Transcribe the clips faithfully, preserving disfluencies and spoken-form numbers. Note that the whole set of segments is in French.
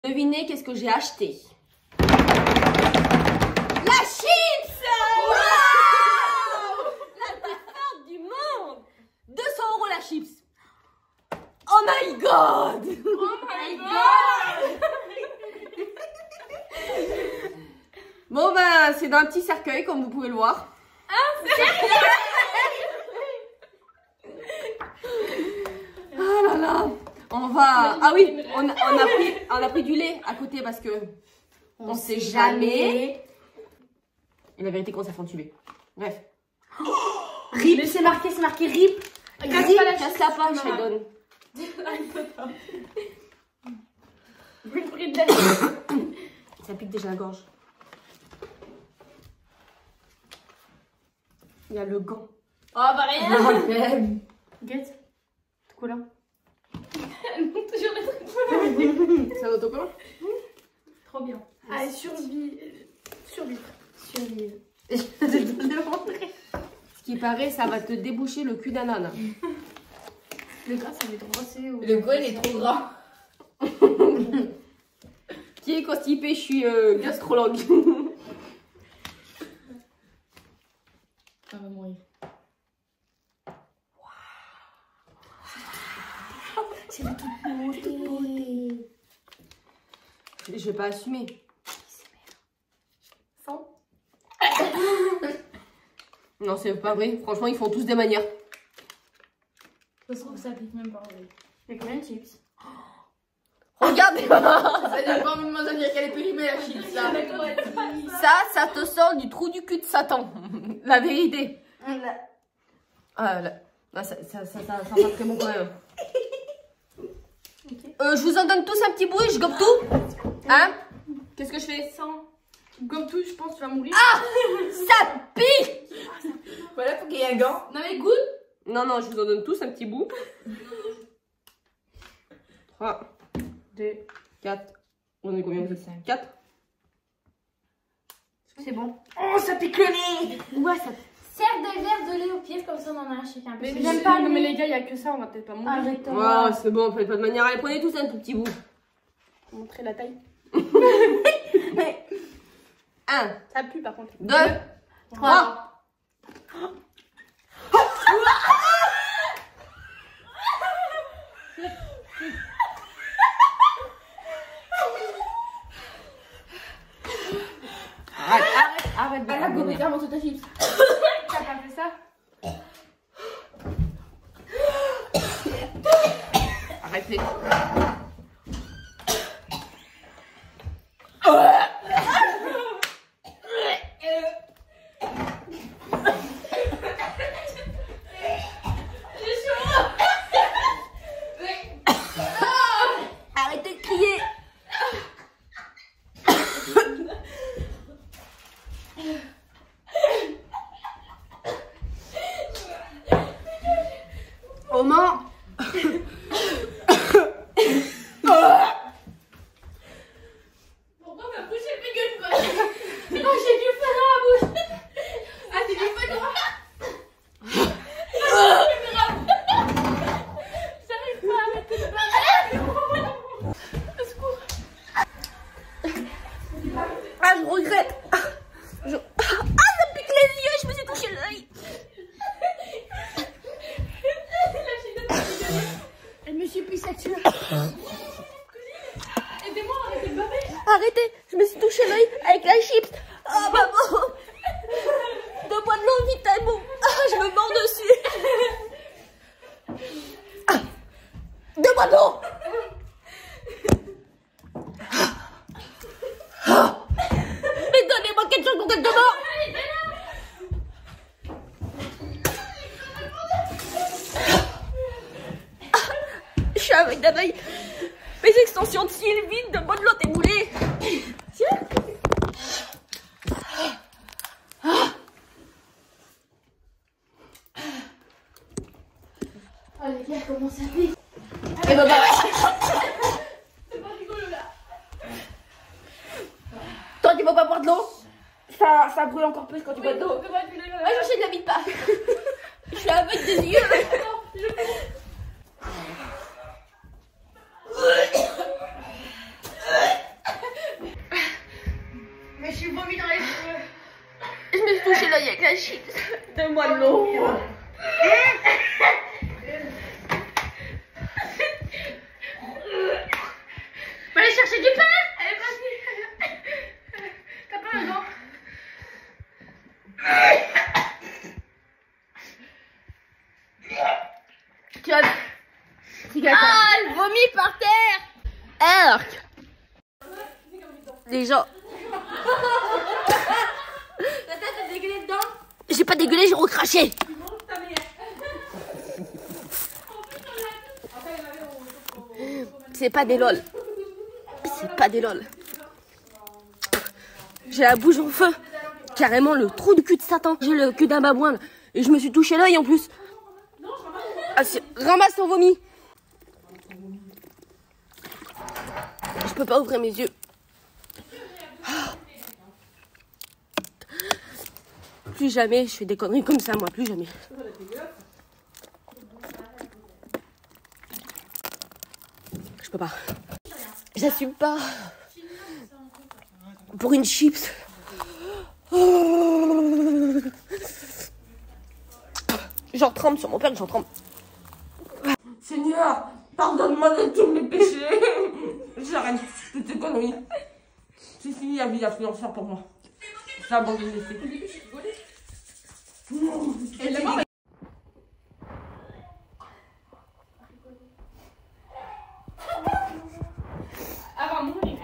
Devinez qu'est-ce que j'ai acheté? La chips! Wow, la plus forte du monde! deux cents euros la chips! Oh my god! Oh my god! Bon ben, c'est dans un petit cercueil comme vous pouvez le voir. Un cercueil! Ah là là! On va... Ah oui, on a, on a, pris, on a pris du lait à côté parce que on, on sait jamais. Et la vérité qu'on s'est fait entuber. Bref. Oh, rip, c'est marqué, c'est marqué rip. Casse Rip. pas la casse la pas, je te donne. Ça pique déjà la gorge. Il y a le gant. Oh bah rien. Guette. C'est quoi là? Toujours les trucs. C'est un autocollant? Trop bien. Ah, survie. Survivre. Survivre. Je vais te le montrer. Ce qui paraît, ça va te déboucher le cul d'un âne. Le gras, ça va être brossé. Ou... Le gros, il est trop gras. Qui est constipé, je suis euh, gastrologue. Ça va mourir. C'est de toute beauté. Je vais pas assumer. Sans. Non, c'est pas vrai. Franchement, ils font tous des manières. Ça se trouve, ça pique même pas. Il y a combien de chips? Regardez. Ça dépend même de dire qu'elle est périmée la chips là. Ça, ça te sort du trou du cul de Satan. La vérité. Ah, là, là, ça, ça, ça, ça, ça va très bon quand même. Okay. Euh, je vous en donne tous un petit bout et je gobe tout. Hein? Qu'est-ce que je fais? Sans. Comme tout, je pense que tu vas mourir. Ah! Ça pique! Voilà, faut qu'il y ait un gant. Non mais goûte. Non, non, je vous en donne tous un petit bout. trois, deux, quatre. On est combien? quatre. C'est bon. Oh, ça pique le nez. Ouais, ça. Serre des verres de lait au pire, comme ça on en a un chacun. Mais Mais j'aime pas. non, mais les gars, il y a que ça, on va peut-être pas mourir. Arrête-toi. Oh, c'est bon, faites pas de manière. Allez, prenez tous un tout petit bout. Montrer la taille. un, Ça pue par contre. deux, trois. Arrête, arrête, arrête. Elle a gobé carrément toute ta chips. T'as pas fait ça? Arrêtez. Arrêtez de crier. Oh non. Pourquoi ma bouche elle fait gueule quoi? Oh, j'ai du feu dans la bouche. Ah, c'est du feu dans J'arrive pas à mettre le bas. Au secours. Ah, je regrette. Je... Ah, ça pique les yeux, je me suis touché l'œil. Elle me suis pissée dessus. Aidez-moi à arrêter de baver. Arrêtez, je me suis touché l'œil avec la chips. Ah, maman. Donne-moi de l'eau vite, t'as bon. Ah, je me mords dessus. Ah. Donne-moi de l'eau. Ah. Mais donnez-moi quelque chose pour qu'elle te mord. Je suis avec Danaï. Mes extensions de cils vides, de bonne lotte et boulée. Tiens. Oh les gars, comment ça pique? Et bah, bah. C'est pas rigolo là. Toi, tu vas pas boire de l'eau? Ça, ça brûle encore plus quand tu bois de l'eau. C'est pas rigolo là. Ouais, j'enchaîne la vie pas. Je suis avec des yeux. Non, je la chips. Donne-moi de l'eau. Va aller chercher du pain. Elle est partie. T'as pas un gant? Tu as... Ah, elle vomit par terre. Arc. Les gens... Ta tête a dégueulé dedans. J'ai pas dégueulé, j'ai recraché. C'est pas des lol. C'est pas des lol. J'ai la bouche en feu. Carrément le trou du cul de Satan. J'ai le cul d'un babouin. Et je me suis touché l'œil en plus. Ah, ramasse ton vomi. Je peux pas ouvrir mes yeux. Plus jamais je fais des conneries comme ça, moi. Plus jamais. Je peux pas. J'assume pas. Pour une chips. J'en tremble sur mon père, j'en tremble. Seigneur, pardonne-moi de tous mes péchés. J'arrête toutes ces conneries. C'est fini la vie d'influenceur pour moi. Ça abandonne les faits. Avant mon livre.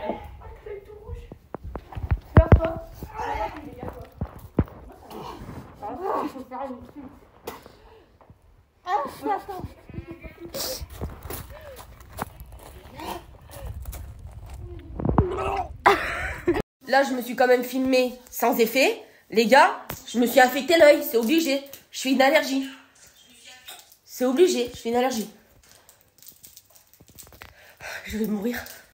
Là, je me suis quand même filmée sans effet. Les gars, je me suis affecté l'œil, c'est obligé. Je suis une allergie. C'est obligé, je suis une allergie. Je vais mourir.